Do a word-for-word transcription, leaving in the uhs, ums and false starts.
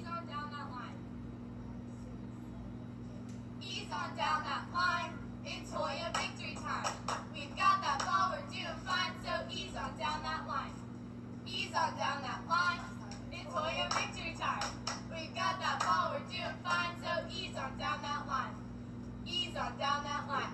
Ease on down that line. Ease on down that line. It's Hoya victory time. We've got that ball, we're doing fine, so ease on down that line. Ease on down that line. It's Hoya victory time. We've got that ball, we're doing fine, so ease on down that line. Ease on down that line.